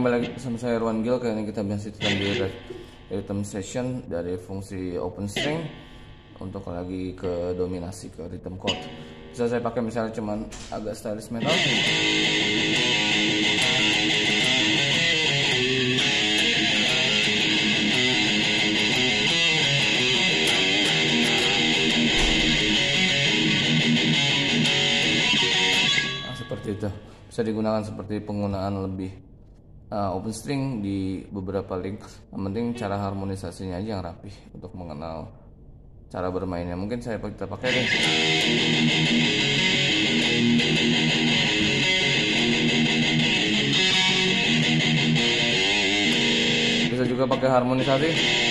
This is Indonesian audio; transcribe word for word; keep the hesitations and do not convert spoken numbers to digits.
kembali lagi sama saya Ruan Gil. Kali ini kita masih tentang di rhythm session dari fungsi open string untuk lagi ke dominasi ke rhythm chord. Bisa saya pakai misalnya cuman agak stylish metal. Nah, seperti itu. Bisa digunakan seperti penggunaan lebih uh, open string di beberapa link. Yang penting cara harmonisasinya aja yang rapih untuk mengenal cara bermainnya. Mungkin saya kita pakai deh. Bisa juga pakai harmonisasi.